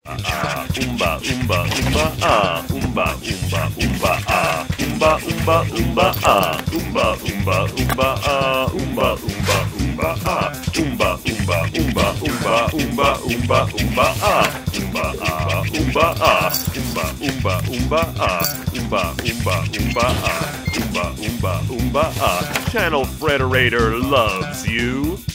Umba, umba, umba, ah. Umba, umba, umba, ah. Umba, umba, umba, ah. Umba, umba, umba, ah. Umba, umba, umba, ah. Umba, umba, umba, umba, umba, umba, umba, ah. Umba, ah, umba, ah. Umba, umba, umba, ah. Umba, umba, umba, ah. Umba, umba, umba, ah. Channel Frederator loves you.